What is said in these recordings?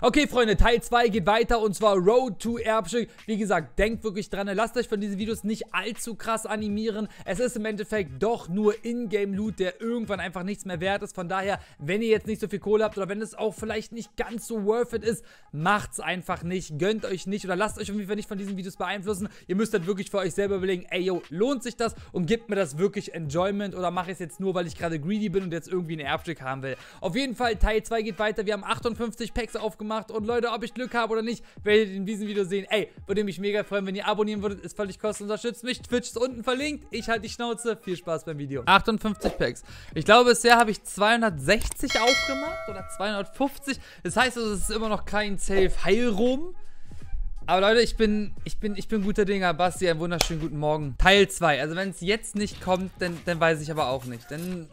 Okay, Freunde, Teil 2 geht weiter und zwar Road to Erbstück. Wie gesagt, denkt wirklich dran, lasst euch von diesen Videos nicht allzu krass animieren. Es ist im Endeffekt doch nur Ingame-Loot, der irgendwann einfach nichts mehr wert ist. Von daher, wenn ihr jetzt nicht so viel Kohle habt oder wenn es auch vielleicht nicht ganz so worth it ist, macht's einfach nicht, gönnt euch nicht oder lasst euch auf jeden Fall nicht von diesen Videos beeinflussen. Ihr müsst dann wirklich für euch selber überlegen, ey, yo, lohnt sich das und gibt mir das wirklich Enjoyment oder mache ich es jetzt nur, weil ich gerade greedy bin und jetzt irgendwie ein Erbstück haben will. Auf jeden Fall, Teil 2 geht weiter. Wir haben 58 Packs aufgemacht und Leute, ob ich Glück habe oder nicht, werdet ihr in diesem Video sehen. Ey, würde mich mega freuen, wenn ihr abonnieren würdet, ist völlig kostenlos, unterstützt mich. Twitch ist unten verlinkt. Ich halte die Schnauze. Viel Spaß beim Video. 58 Packs. Ich glaube, bisher habe ich 260 aufgemacht oder 250. Das heißt, es ist immer noch kein Safe-Heilrum. Aber Leute, ich bin guter Dinger. Basti, einen wunderschönen guten Morgen. Teil 2. Also wenn es jetzt nicht kommt, dann weiß ich aber auch nicht.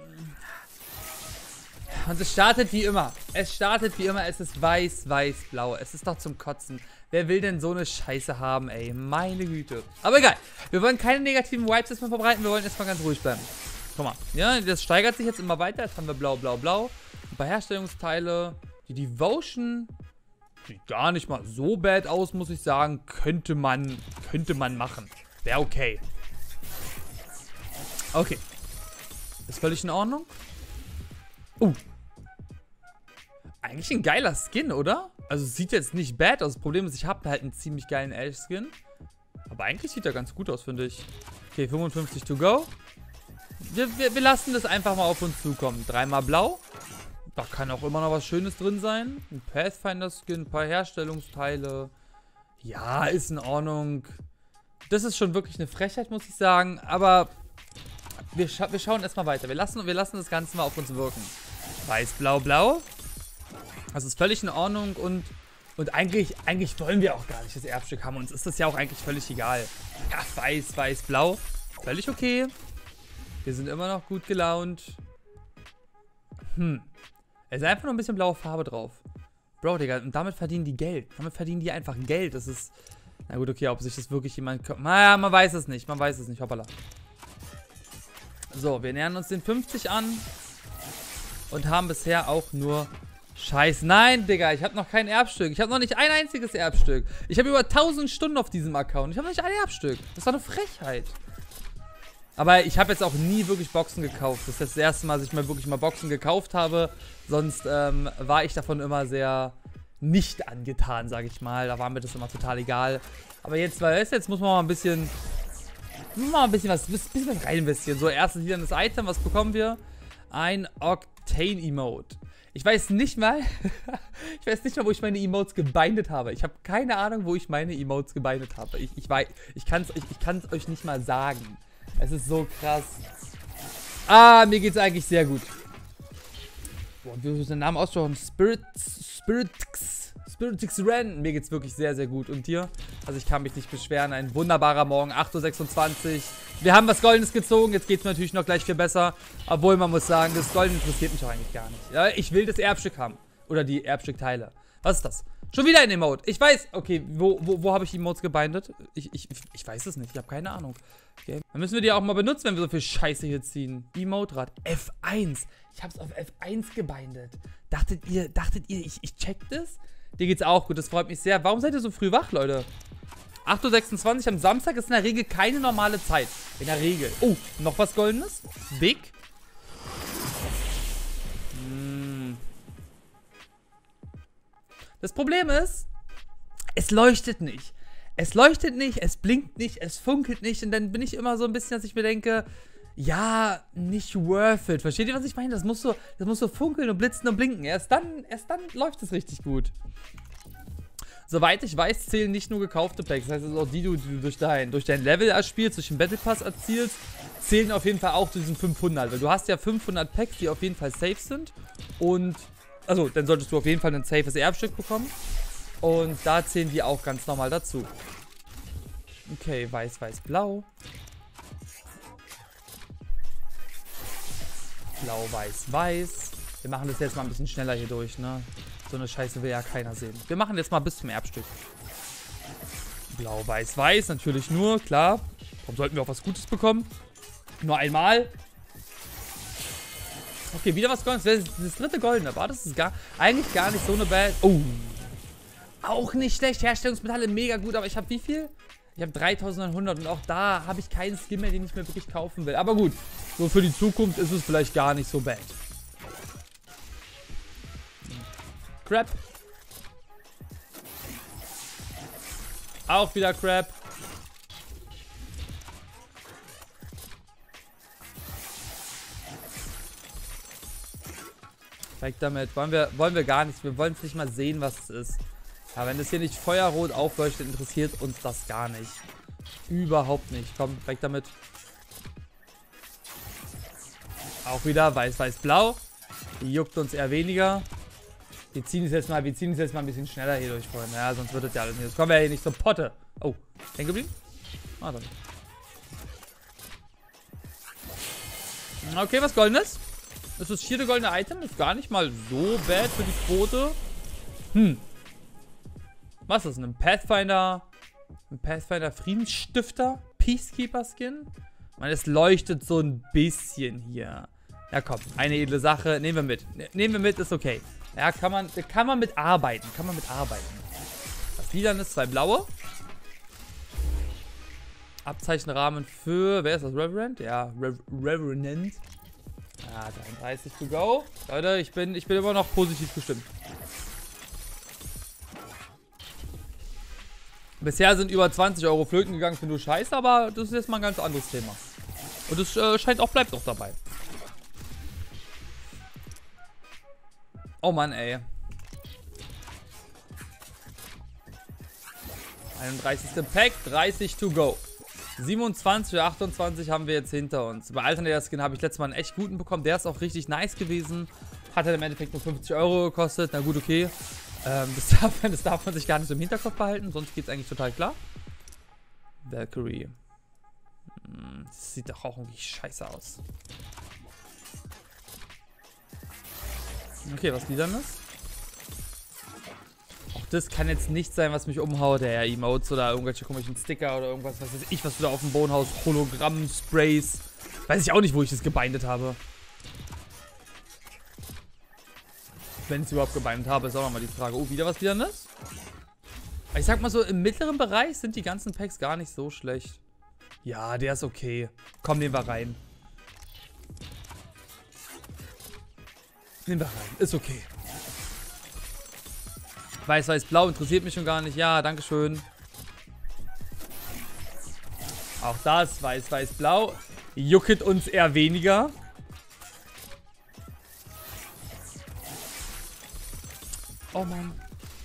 Und es startet wie immer. Es startet wie immer. Es ist weiß, weiß, blau. Es ist doch zum Kotzen. Wer will denn so eine Scheiße haben, ey? Meine Güte. Aber egal. Wir wollen keine negativen Vibes erstmal verbreiten. Wir wollen erstmal ganz ruhig bleiben. Guck mal. Ja, das steigert sich jetzt immer weiter. Jetzt haben wir blau, blau, blau. Ein paar Herstellungsteile. Die Devotion sieht gar nicht mal so bad aus, muss ich sagen. Könnte man machen. Wäre okay. Okay. Ist völlig in Ordnung. Eigentlich ein geiler Skin, oder? Also sieht jetzt nicht bad aus. Das Problem ist, ich habe halt einen ziemlich geilen Ash-Skin. Aber eigentlich sieht er ganz gut aus, finde ich. Okay, 55 to go. Wir lassen das einfach mal auf uns zukommen. 3-mal blau. Da kann auch immer noch was Schönes drin sein. Ein Pathfinder-Skin, ein paar Herstellungsteile. Ja, ist in Ordnung. Das ist schon wirklich eine Frechheit, muss ich sagen. Aber wir schauen erstmal weiter. Wir lassen das Ganze mal auf uns wirken. Weiß, blau, blau. Das ist völlig in Ordnung und eigentlich wollen wir auch gar nicht das Erbstück haben. Uns ist das ja auch eigentlich völlig egal. Ja, weiß, weiß, blau. Völlig okay. Wir sind immer noch gut gelaunt. Es ist einfach nur ein bisschen blaue Farbe drauf. Bro, Digga, und damit verdienen die Geld. Damit verdienen die einfach Geld. Das ist... Na gut, okay, ob sich das wirklich jemand... Naja, man weiß es nicht. Man weiß es nicht. Hoppala. So, wir nähern uns den 50 an. Und haben bisher auch nur... Scheiße, nein, Digga, ich habe noch kein Erbstück. Ich habe noch nicht ein einziges Erbstück. Ich habe über 1000 Stunden auf diesem Account. Ich habe noch nicht ein Erbstück. Das war eine Frechheit. Aber ich habe jetzt auch nie wirklich Boxen gekauft. Das ist jetzt das erste Mal, dass ich mal wirklich mal Boxen gekauft habe. Sonst war ich davon immer sehr nicht angetan, sage ich mal. Da war mir das immer total egal. Aber jetzt muss man mal ein bisschen... was rein investieren. So, erstes hier das Item. Was bekommen wir? Ein Octane-Emote. Ich weiß nicht mal, wo ich meine Emotes gebindet habe. Ich habe keine Ahnung, wo ich meine Emotes gebindet habe. Ich kann es euch nicht mal sagen. Es ist so krass. Ah, mir geht's eigentlich sehr gut. Boah, wie ist der Name ausschauen? Spiritix Ren. Mir geht's wirklich sehr, sehr gut. Und dir? Also ich kann mich nicht beschweren. Ein wunderbarer Morgen. 8:26 Uhr. Wir haben was Goldenes gezogen. Jetzt geht's mir natürlich noch gleich viel besser. Obwohl man muss sagen, das Golden interessiert mich auch eigentlich gar nicht. Ja, ich will das Erbstück haben. Oder die Erbstückteile. Was ist das? Schon wieder ein Emote. Ich weiß. Okay, wo habe ich die Emotes gebindet? Ich weiß es nicht. Ich habe keine Ahnung. Okay. Dann müssen wir die auch mal benutzen, wenn wir so viel Scheiße hier ziehen. Emote-Rad. F1. Ich habe es auf F1 gebindet. Dachtet ihr, ich check das? Dir geht's auch gut. Das freut mich sehr. Warum seid ihr so früh wach, Leute? 8:26 Uhr am Samstag ist in der Regel keine normale Zeit. In der Regel. Oh, noch was Goldenes? Big. Das Problem ist, es leuchtet nicht. Es leuchtet nicht, es blinkt nicht, es funkelt nicht. Und dann bin ich immer so ein bisschen, dass ich mir denke, ja, nicht worth it. Versteht ihr, was ich meine? Das muss so funkeln und blitzen und blinken. Erst dann läuft es richtig gut. Soweit ich weiß, zählen nicht nur gekaufte Packs. Das heißt, also auch die du durch dein Level erspielst, durch den Battle Pass erzielst, zählen auf jeden Fall auch zu diesen 500. Weil du hast ja 500 Packs, die auf jeden Fall safe sind. Und, also, dann solltest du auf jeden Fall ein safes Erbstück bekommen. Und da zählen die auch ganz normal dazu. Okay, weiß, weiß, blau. Blau, weiß, weiß. Wir machen das jetzt mal ein bisschen schneller hier durch, ne? So eine Scheiße will ja keiner sehen. Wir machen jetzt mal bis zum Erbstück. Blau, weiß, weiß. Natürlich nur, klar. Warum sollten wir auch was Gutes bekommen? Nur einmal. Okay, wieder was Goldenes. Das dritte Goldene. Aber das ist eigentlich gar nicht so eine bad... Oh. Auch nicht schlecht. Herstellungsmetalle mega gut, aber ich habe wie viel? Ich habe 3900 und auch da habe ich keinen Skin mehr, den ich mir wirklich kaufen will. Aber gut, so für die Zukunft ist es vielleicht gar nicht so bad. Crap. Auch wieder Crap. Weg damit. Wollen wir gar nicht. Wir wollen es nicht mal sehen, was es ist. Ja, wenn das hier nicht feuerrot aufleuchtet, interessiert uns das gar nicht. Überhaupt nicht. Komm, weg damit. Auch wieder weiß, weiß, blau. Die juckt uns eher weniger. Wir ziehen es jetzt mal ein bisschen schneller hier durch, Freunde. Ja, sonst wird es ja alles nicht. Jetzt kommen wir ja hier nicht zur Potte. Oh, hängen geblieben? Ah, dann. Okay, was Goldenes? Das ist das 4. goldene Item. Ist gar nicht mal so bad für die Quote. Was ist das? Ein Pathfinder? Ein Pathfinder Friedensstifter? Peacekeeper Skin? Man, es leuchtet so ein bisschen hier. Ja, komm. Eine edle Sache. Nehmen wir mit. Nehmen wir mit, ist okay. Ja, kann man mit arbeiten. Kann man mit arbeiten. Was Lilanes, 2 blaue. Abzeichenrahmen für, wer ist das? Reverend? Ja, Reverend. Ja, 33 to go. Leute, ich bin immer noch positiv gestimmt. Bisher sind über 20 Euro flöten gegangen für nur Scheiß, aber das ist jetzt mal ein ganz anderes Thema. Und es scheint auch, bleibt auch dabei. Oh Mann, ey. 31. Pack, 30 to go. 27 oder 28 haben wir jetzt hinter uns. Bei Alternator Skin habe ich letztes Mal einen echt guten bekommen. Der ist auch richtig nice gewesen. Hat halt im Endeffekt nur 50 Euro gekostet. Na gut, okay. Das darf man sich gar nicht so im Hinterkopf behalten. Sonst geht es eigentlich total klar. Valkyrie. Das sieht doch auch irgendwie scheiße aus. Okay, was Liedernes? Auch das kann jetzt nicht sein, was mich umhaut. Ja, Emotes oder irgendwelche komischen Sticker oder irgendwas, was weiß ich, was du da auf dem Boden haust. Hologramm-Sprays. Weiß ich auch nicht, wo ich das gebindet habe. Wenn ich es überhaupt gebindet habe, ist auch nochmal die Frage. Oh, wieder was Liedernes? Ich sag mal so, im mittleren Bereich sind die ganzen Packs gar nicht so schlecht. Ja, der ist okay. Komm, nehmen wir rein. Nehmen wir rein. Ist okay. Weiß, weiß, blau interessiert mich schon gar nicht. Ja, dankeschön. Auch das, weiß, weiß, blau. Juckt uns eher weniger. Oh Mann.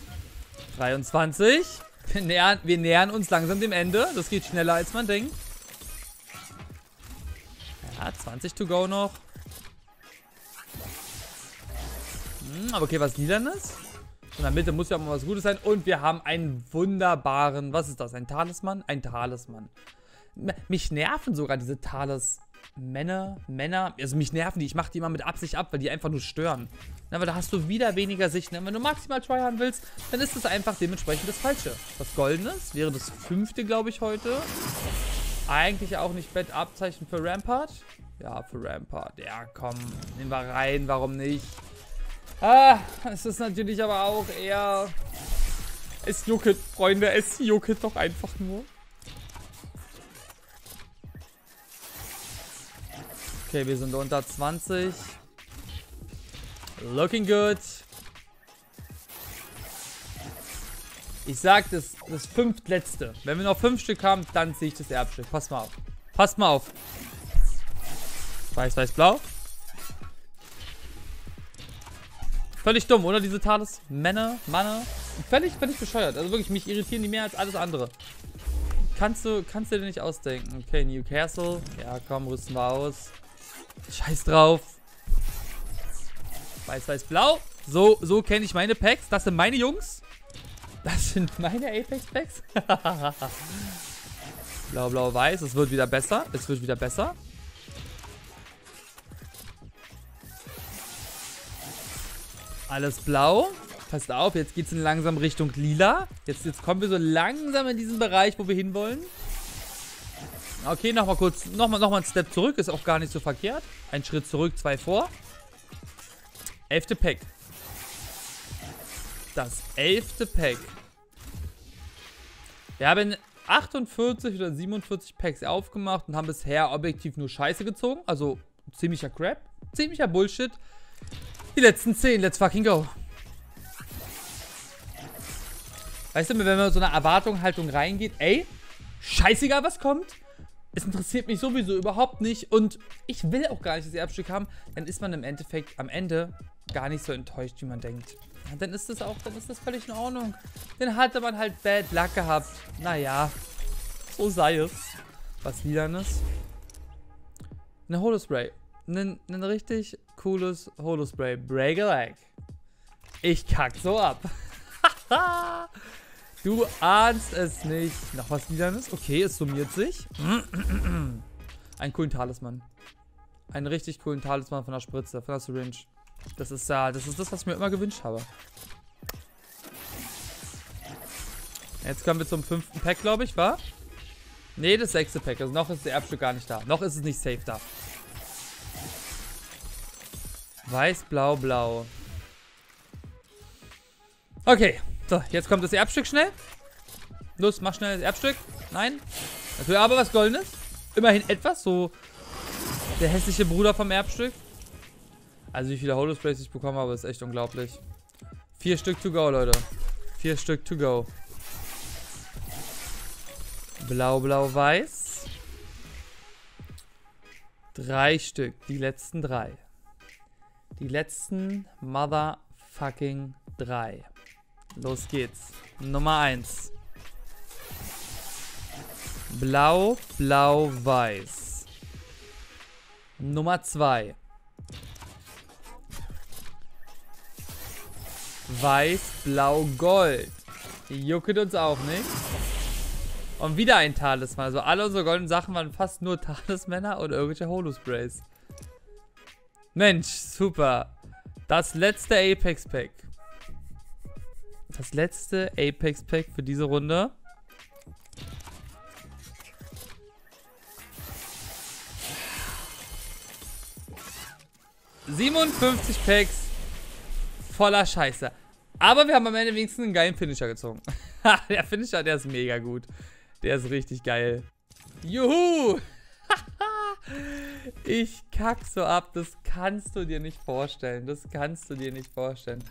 23. Wir nähern uns langsam dem Ende. Das geht schneller, als man denkt. Ja, 20 to go noch. Aber okay, was Liedernes? In der Mitte muss ja mal was Gutes sein. Und wir haben einen wunderbaren... Was ist das? Ein Talisman? Ein Talisman. Mich nerven sogar diese Talismänner. Also mich nerven die. Ich mache die immer mit Absicht ab, weil die einfach nur stören. Na, weil da hast du wieder weniger Sicht. Wenn du maximal tryharden willst, dann ist das einfach dementsprechend das Falsche. Was Goldenes wäre das 5. glaube ich, heute. Eigentlich auch nicht bad. Abzeichen für Rampart. Ja, für Rampart. Ja, komm. Nehmen wir rein. Warum nicht? Ah, es ist natürlich aber auch eher... Es juckt, Freunde. Es juckt doch einfach nur. Okay, wir sind unter 20. Looking good. Ich sag, das 5. letzte. Wenn wir noch 5 Stück haben, dann ziehe ich das Erbstück. Pass mal auf. Passt mal auf. Weiß, weiß, blau. Völlig dumm, oder? Diese Talismänner, Manne. Völlig bescheuert. Also wirklich, mich irritieren die mehr als alles andere. Kannst du dir nicht ausdenken. Okay, Newcastle. Ja, komm, rüsten wir aus. Scheiß drauf. Weiß, weiß, blau. So kenne ich meine Packs. Das sind meine Jungs. Das sind meine Apex-Packs. Blau, blau, weiß. Es wird wieder besser. Es wird wieder besser. Alles blau. Passt auf, jetzt geht es langsam Richtung lila. Jetzt kommen wir so langsam in diesen Bereich, wo wir hinwollen. Okay, nochmal kurz, nochmal einen Step zurück. Ist auch gar nicht so verkehrt. Ein Schritt zurück, 2 vor. 11. Pack. Das 11. Pack. Wir haben 48 oder 47 Packs aufgemacht und haben bisher objektiv nur Scheiße gezogen. Also ziemlicher Crap. Ziemlicher Bullshit. Die letzten 10. Let's fucking go. Weißt du, wenn man mit so einer Erwartungshaltung reingeht, ey, scheißegal was kommt, es interessiert mich sowieso überhaupt nicht und ich will auch gar nicht das Erbstück haben, dann ist man im Endeffekt am Ende gar nicht so enttäuscht, wie man denkt. Und dann ist das völlig in Ordnung. Dann hatte man halt Bad Luck gehabt. Naja, so sei es. Was Lilanes. Eine Holospray. Ein richtig cooles Holospray. Break a leg. Ich kack so ab. Du ahnst es nicht. Noch was Lilanes? Okay, es summiert sich. Einen coolen Talisman. Einen richtig coolen Talisman von der Spritze, von der Syringe. Das ist das, was ich mir immer gewünscht habe. Jetzt kommen wir zum 5. Pack, glaube ich, wa? Ne, das 6. Pack. Also noch ist das Erbstück gar nicht da. Noch ist es nicht safe da. Weiß, blau, blau. Okay. So, jetzt kommt das Erbstück schnell. Los, mach schnell das Erbstück. Nein. Natürlich aber was Goldenes. Immerhin etwas. So der hässliche Bruder vom Erbstück. Also wie viele Holosprays ich bekommen habe, ist echt unglaublich. 4 Stück to go, Leute. 4 Stück to go. Blau, blau, weiß. 3 Stück. Die letzten 3. Die letzten motherfucking 3. Los geht's. Nummer 1. Blau, blau, weiß. Nummer 2. Weiß, blau, gold. Die juckt uns auch nicht. Und wieder ein Talisman. Also alle unsere goldenen Sachen waren fast nur Talismänner oder irgendwelche Holosprays. Mensch, super. Das letzte Apex Pack. Das letzte Apex Pack für diese Runde. ...57 Packs voller Scheiße. Aber wir haben am Ende wenigstens einen geilen Finisher gezogen. Der Finisher, der ist mega gut. Der ist richtig geil. Juhu! Ich kack so ab. Das kannst du dir nicht vorstellen. Das kannst du dir nicht vorstellen.